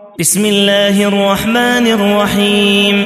بسم الله الرحمن الرحيم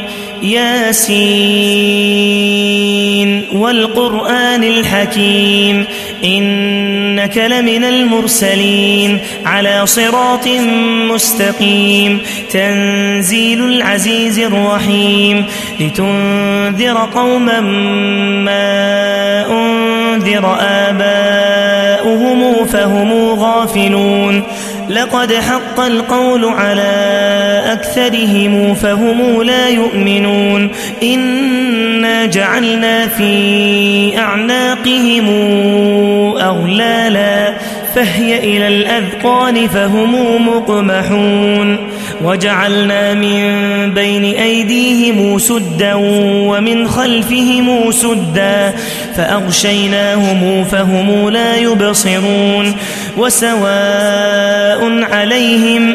ياسين والقرآن الحكيم إنك لمن المرسلين على صراط مستقيم تنزيل العزيز الرحيم لتنذر قوما ما أنذر آباؤهم فهم غافلون لقد حق القول على أكثرهم فهم لا يؤمنون إنا جعلنا في أعناقهم أغلالا فهي إلى الأذقان فهم مقمحون وجعلنا من بين أيديهم سدا ومن خلفهم سدا فأغشيناهم فهم لا يبصرون وسواء عليهم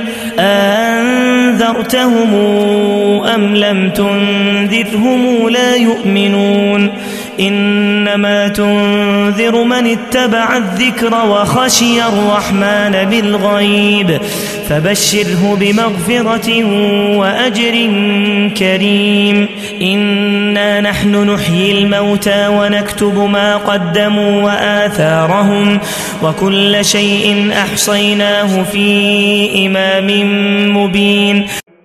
أنذرتهم أم لم تنذرهم لا يؤمنون إنما تنذر من اتبع الذكر وخشي الرحمن بالغيب فبشره بمغفرة وأجر كريم إنا نحن نحيي الموتى ونكتب ما قدموا وآثارهم وكل شيء أحصيناه في إمام مبين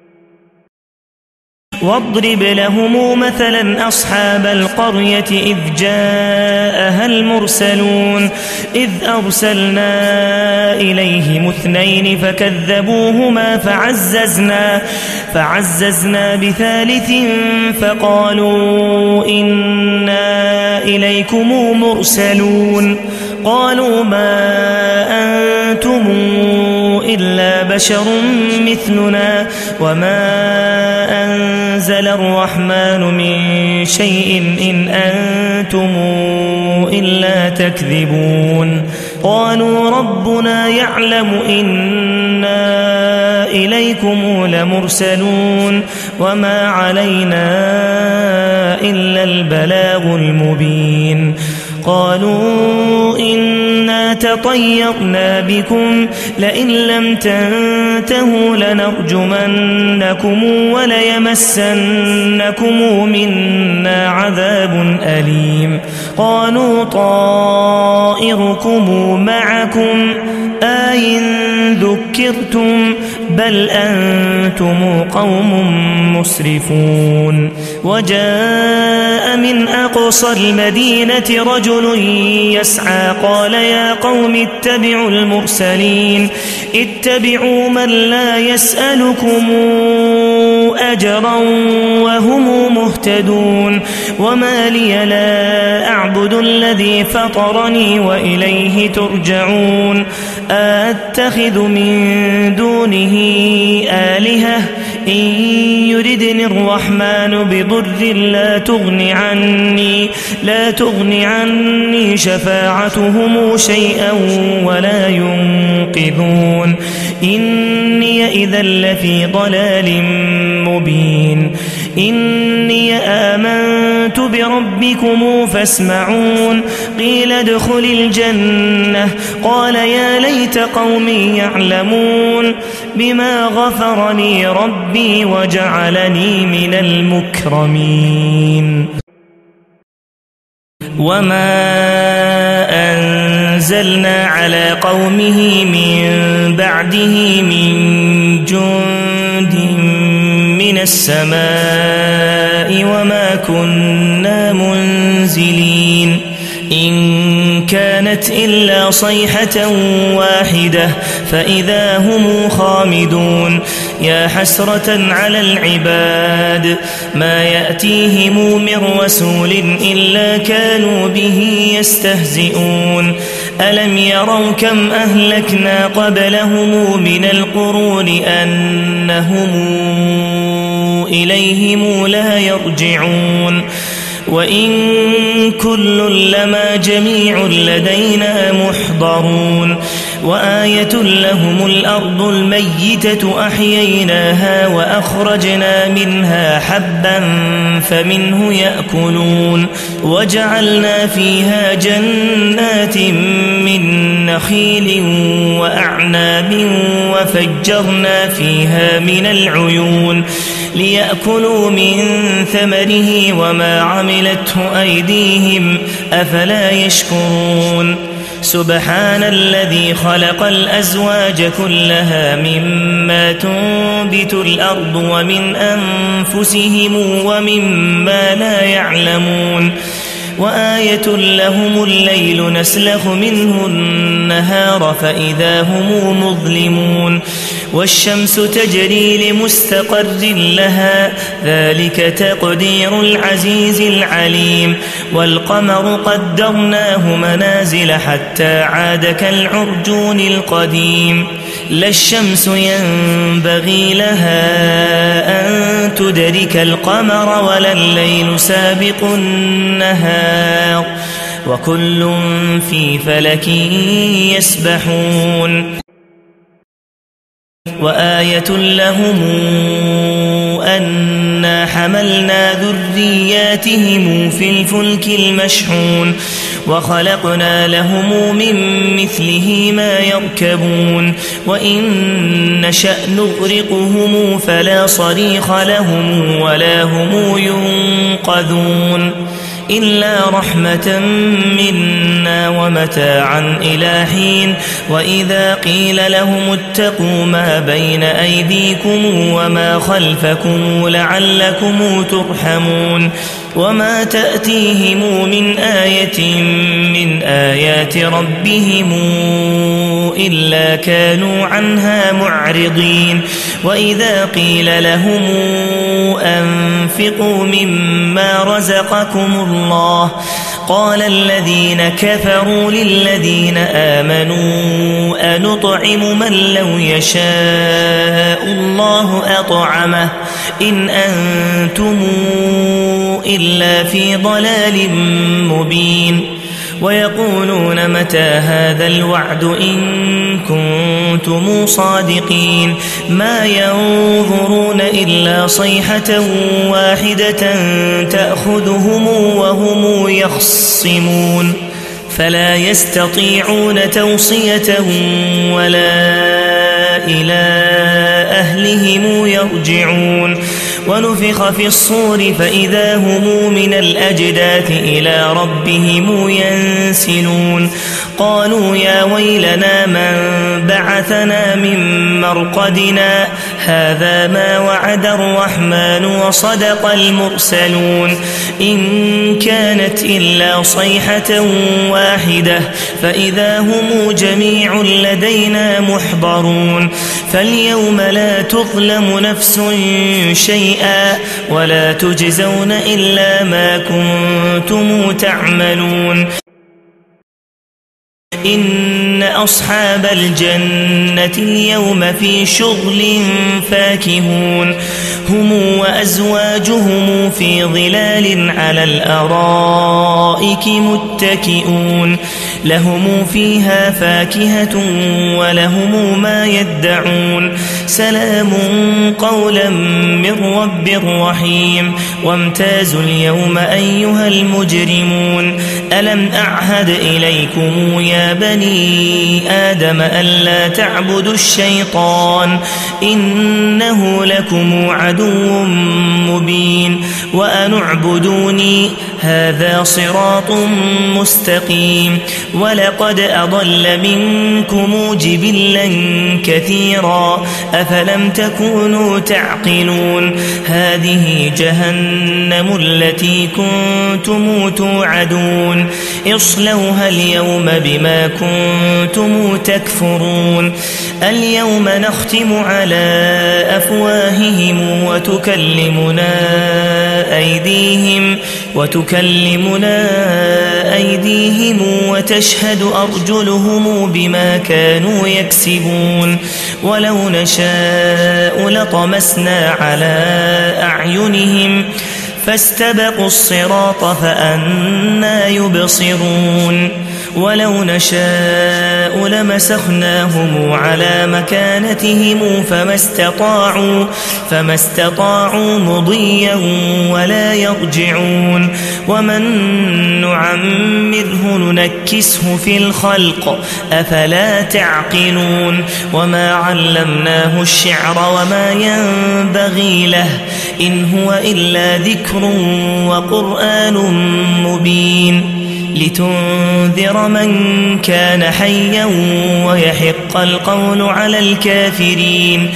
واضرب لهم مثلا أصحاب القرية إذ جاءها المرسلون إذ أرسلنا إليهم 2 فكذبوهما فعززنا بثالث فقالوا إنا إليكم مرسلون قالوا ما أنتم إلا بشر مثلنا وما أنزل الرحمن من شيء إن أنتم إلا تكذبون قالوا ربنا يعلم إنا إليكم لمرسلون وما علينا إلا البلاغ المبين قالوا إنا تطيرنا بكم لئن لم تنتهوا لنرجمنكم وليمسنكم منا عذاب أليم قالوا طائركم معكم أئن ذكرتم بل أنتم قوم مسرفون وجاء من أقصى المدينة رجل يسعى قال يا قوم اتبعوا المرسلين اتبعوا من لا يسألكم أجرا وهم مهتدون وما لي لا أعبد الذي فطرني وإليه ترجعون أتخذ من دونه آلهة إن يردني الرحمن بضر لا تغن عني شفاعتهم شيئا ولا ينقذون إني إذا لفي ضلال مبين إني آمنت بربكم فاسمعون قيل ادخل الجنة قال يا ليت قومي يعلمون بما غفرني ربي وجعلني من المكرمين وما أنزلنا على قومه من بعده من جند من السماء وما كنا منزلين إن كانت إلا صيحة واحدة فإذا هم خامدون يا حسرة على العباد ما يأتيهم من رسول إلا كانوا به يستهزئون ألم يروا كم أهلكنا قبلهم من القرون أنهم إليهم لا يرجعون وإن كل لما جميع لدينا محضرون وآية لهم الأرض الميتة أحييناها وأخرجنا منها حبا فمنه يأكلون وجعلنا فيها جنات من نخيل وأعناب وفجرنا فيها من العيون ليأكلوا من ثمره وما عملته أيديهم أفلا يشكرون سبحان الذي خلق الأزواج كلها مما تنبت الأرض ومن أنفسهم ومما لا يعلمون وآية لهم الليل نسلخ منه النهار فإذا هم مظلمون والشمس تجري لمستقر لها ذلك تقدير العزيز العليم والقمر قدرناه منازل حتى عاد كالعرجون القديم لا الشمس ينبغي لها أن تدرك القمر ولا الليل سابق النهار وكل في فلك يسبحون وآية لهم أنا حملنا ذرياتهم في الفلك المشحون وخلقنا لهم من مثله ما يركبون وإن نشأ نغرقهم فلا صريخ لهم ولا هم ينقذون إلا رحمة منا ومتاعا إلى حين وإذا قيل لهم اتقوا ما بين أيديكم وما خلفكم لعلكم ترحمون وما تأتيهم من آية من آيات ربهم إلا كانوا عنها معرضين وإذا قيل لهم أنفقوا مما رزقكم الله قال الذين كفروا للذين آمنوا أنطعم من لو يشاء الله أطعمه إن أنتم إلا في ضلال مبين ويقولون متى هذا الوعد إن كنتم صادقين ما ينظرون إلا صيحة واحدة تأخذهم وهم يخصمون فلا يستطيعون توصية ولا إلى أهلهم يرجعون ونفخ في الصور فإذا هم من الأجداث إلى ربهم ينسلون قالوا يا ويلنا من بعثنا من مرقدنا هذا ما وعد الرحمن وصدق المرسلون إن كانت إلا صيحة واحدة فإذا هم جميع لدينا محضرون فاليوم لا تظلم نفس شيئا ولا تجزون إلا ما كنتم تعملون إن أصحاب الجنة اليوم في شغل فاكهون هم وأزواجهم في ظلال على الأرائك متكئون لهم فيها فاكهة ولهم ما يدعون سلام قولا من رب رحيم وامتازوا اليوم أيها المجرمون ألم أعهد إليكم يا بني آدم ألا تعبدوا الشيطان إنه لكم عدو مبين وأن اعبدوني هذا صراط مستقيم ولقد أضل منكم جبلا كثيرا أفلم تكونوا تعقلون هذه جهنم التي كنتم توعدون اصلوها اليوم بما كنتم تكفرون اليوم نختم على أفواههم وتكلمنا أيديهم وتشهد أرجلهم بما كانوا يكسبون ولو نشاء لطمسنا على أعينهم فاستبقوا الصراط فأنى يبصرون ولو نشاء لمسخناهم على مكانتهم فما استطاعوا مضيا ولا يرجعون ومن نعمره ننكسه في الخلق أفلا تعقلون وما علمناه الشعر وما ينبغي له إن هو إلا ذكر وقرآن مبين لتنذر من كان حيا ويحق القول على الكافرين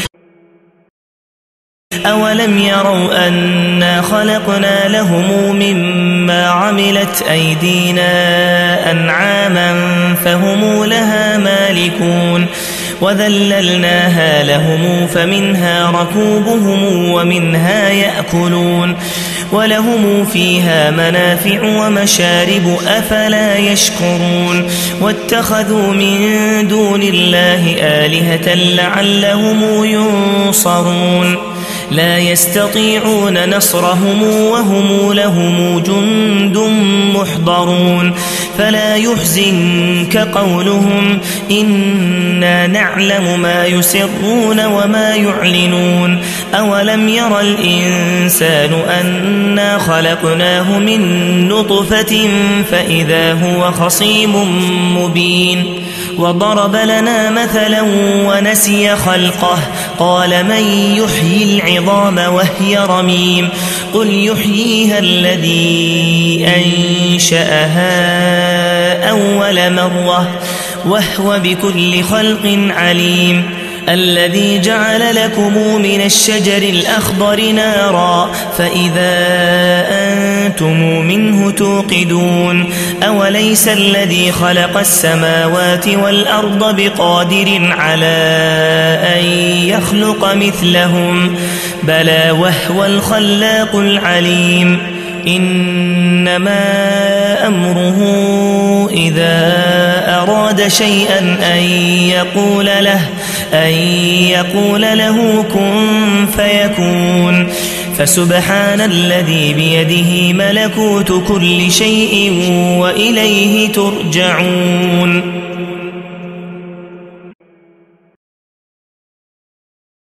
أولم يروا أنا خلقنا لهم مما عملت أيدينا أنعاما فهم لها مالكون وذللناها لهم فمنها ركوبهم ومنها يأكلون ولهم فيها منافع ومشارب أفلا يشكرون واتخذوا من دون الله آلهة لعلهم ينصرون لا يستطيعون نصرهم وهم لهم جند محضرون فلا يحزنك قولهم إنا نعلم ما يسرون وما يعلنون أولم ير الإنسان أنا خلقناه من نطفة فإذا هو خصيم مبين وضرب لنا مثلا ونسي خلقه قال من يحيي العظام وهي رميم قل يحييها الذي أنشأها أول مرة وهو بكل خلق عليم الذي جعل لكم من الشجر الأخضر نارا فإذا أنتم منه توقدون أوليس الذي خلق السماوات والأرض بقادر على أن يخلق مثلهم بلى وهو الخلاق العليم إنما أمره إذا أراد شيئا أن يقول له كن فيكون فسبحان الذي بيده ملكوت كل شيء وإليه ترجعون